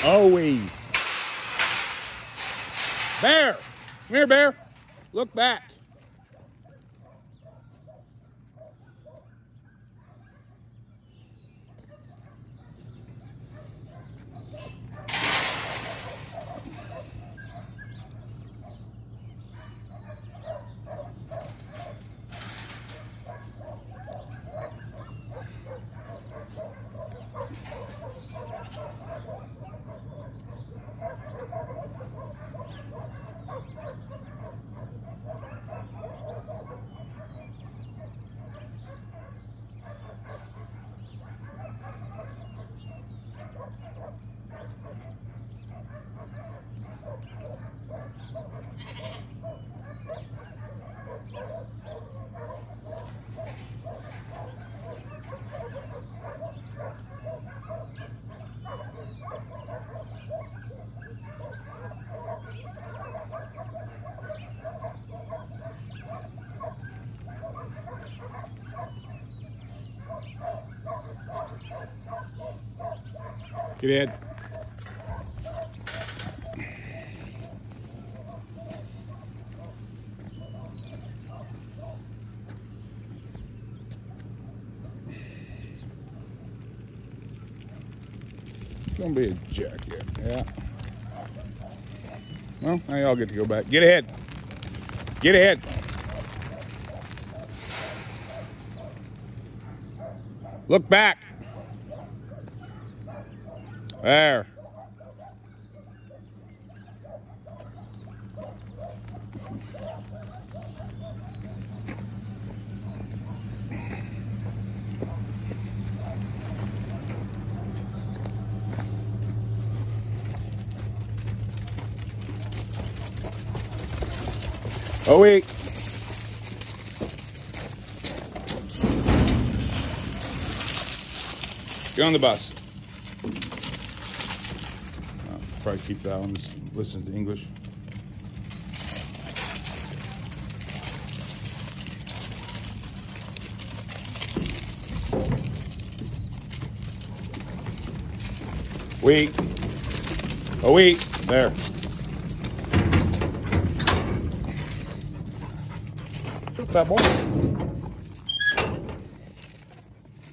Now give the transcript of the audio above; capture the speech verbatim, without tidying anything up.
Oh, we. Bear. Come here, Bear. Look back. Get in. Don't be a jacket. Yeah. Well, now y'all get to go back. Get ahead. Get ahead. Look back. There. Oh, wait. Get on the bus. I'll probably keep that one. Just listen to English. Wait. Oh, wait. There. That boy.